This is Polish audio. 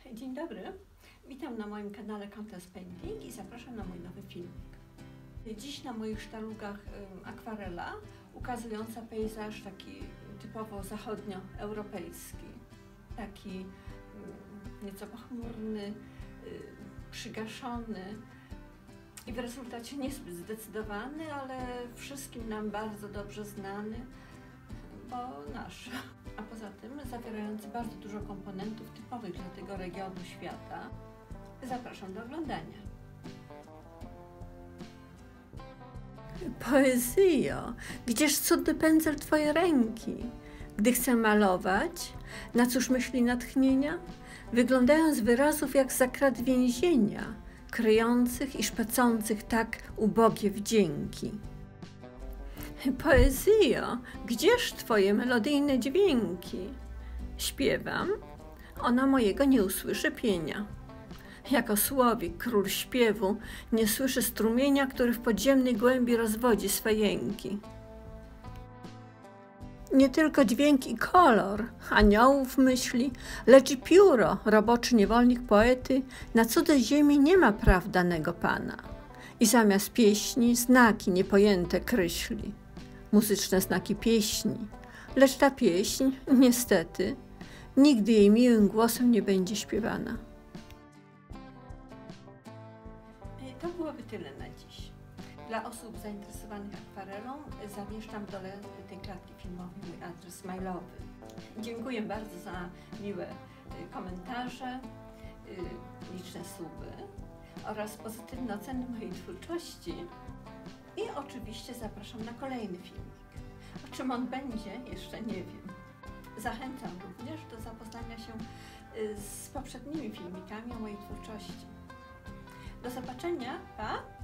Dzień dobry, witam na moim kanale Countess Painting i zapraszam na mój nowy filmik. Dziś na moich sztalugach akwarela ukazująca pejzaż taki typowo zachodnioeuropejski, taki nieco pochmurny, przygaszony i w rezultacie niezbyt zdecydowany, ale wszystkim nam bardzo dobrze znany, bo nasz. A poza tym zawierający bardzo dużo komponentów typowych dla tego regionu świata. Zapraszam do oglądania. Poezjo, gdzież cudny pędzel twojej ręki? Gdy chcę malować, na cóż myśli natchnienia? Wyglądają z wyrazów jak zakrat więzienia, kryjących i szpecących tak ubogie wdzięki. Poezjo, gdzież twoje melodyjne dźwięki? Śpiewam, ona mojego nie usłyszy pienia. Jako słowik, król śpiewu, nie słyszy strumienia, który w podziemnej głębi rozwodzi swe jęki. Nie tylko dźwięk i kolor aniołów myśli, lecz i pióro, roboczy niewolnik poety, na cudze ziemi nie ma praw danego pana. I zamiast pieśni znaki niepojęte kryśli. Muzyczne znaki pieśni, lecz ta pieśń, niestety, nigdy jej miłym głosem nie będzie śpiewana. To byłoby tyle na dziś. Dla osób zainteresowanych akwarelą zamieszczam w dole tej klatki filmowej mój adres mailowy. Dziękuję bardzo za miłe komentarze, liczne suby oraz pozytywne oceny mojej twórczości. I oczywiście zapraszam na kolejny filmik. O czym on będzie, jeszcze nie wiem. Zachęcam również do zapoznania się z poprzednimi filmikami o mojej twórczości. Do zobaczenia, pa!